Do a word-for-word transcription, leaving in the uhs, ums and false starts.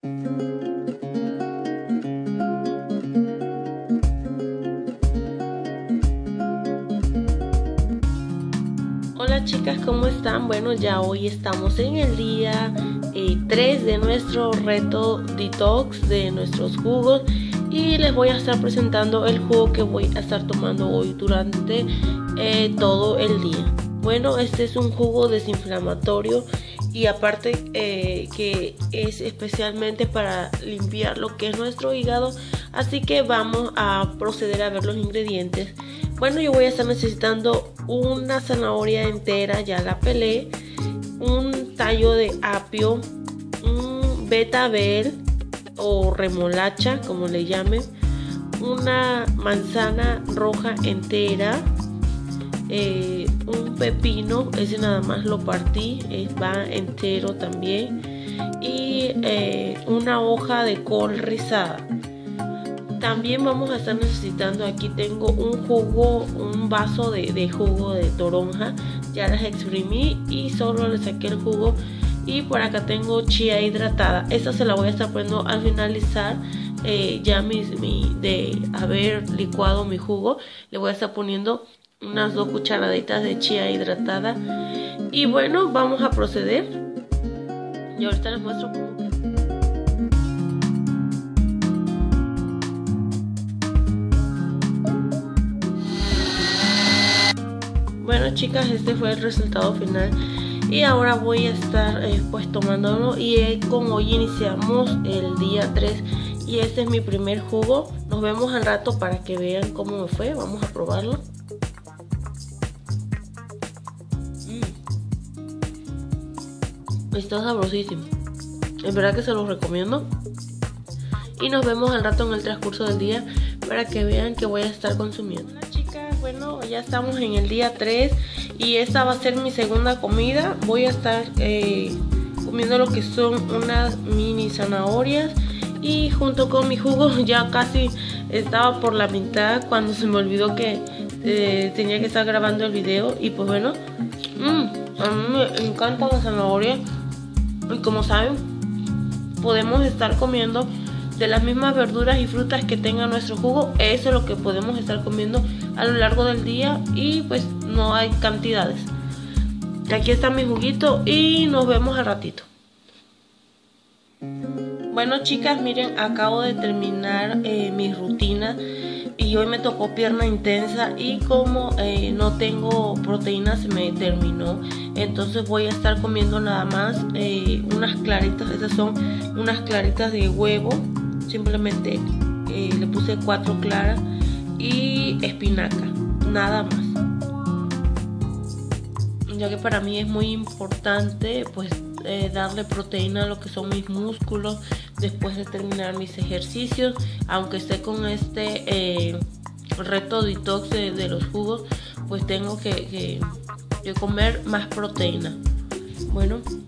Hola chicas, ¿cómo están? Bueno, ya hoy estamos en el día eh, tres de nuestro reto detox de nuestros jugos y les voy a estar presentando el jugo que voy a estar tomando hoy durante eh, todo el día. Bueno, este es un jugo desinflamatorio y aparte eh, que es especialmente para limpiar lo que es nuestro hígado, así que vamos a proceder a ver los ingredientes. Bueno, yo voy a estar necesitando una zanahoria entera, ya la pelé, un tallo de apio, un betabel o remolacha, como le llamen, una manzana roja entera, eh, un pepino, ese nada más lo partí, eh, va entero también, y eh, una hoja de col rizada. También vamos a estar necesitando, aquí tengo un jugo, un vaso de, de jugo de toronja, ya las exprimí y solo le saqué el jugo. Y por acá tengo chía hidratada, esta se la voy a estar poniendo al finalizar, eh, ya mis, mi, de haber licuado mi jugo, le voy a estar poniendo unas dos cucharaditas de chía hidratada. Y bueno, vamos a proceder y ahorita les muestro cómo queda. Bueno chicas, este fue el resultado final y ahora voy a estar eh, pues tomándolo, y eh, como hoy iniciamos el día tres y este es mi primer jugo, nos vemos al rato para que vean cómo me fue. Vamos a probarlo. Mm. Está sabrosísimo, en verdad que se los recomiendo y nos vemos al rato en el transcurso del día para que vean que voy a estar consumiendo. Hola chicas, bueno, ya estamos en el día tres y esta va a ser mi segunda comida. Voy a estar eh, comiendo lo que son unas mini zanahorias y junto con mi jugo ya casi estaba por la mitad cuando se me olvidó que eh, tenía que estar grabando el video. Y pues bueno, mmm, a mí me encanta la zanahoria y como saben podemos estar comiendo de las mismas verduras y frutas que tenga nuestro jugo. Eso es lo que podemos estar comiendo a lo largo del día y pues no hay cantidades. Aquí está mi juguito y nos vemos al ratito. Bueno chicas, miren, acabo de terminar eh, mi rutina y hoy me tocó pierna intensa y como eh, no tengo proteína se me terminó, entonces voy a estar comiendo nada más eh, unas claritas. Estas son unas claritas de huevo, simplemente eh, le puse cuatro claras y espinaca, nada más, ya que para mí es muy importante pues eh, darle proteína a lo que son mis músculos después de terminar mis ejercicios, aunque esté con este eh, reto detox de, de los jugos, pues tengo que, que, que comer más proteína. Bueno,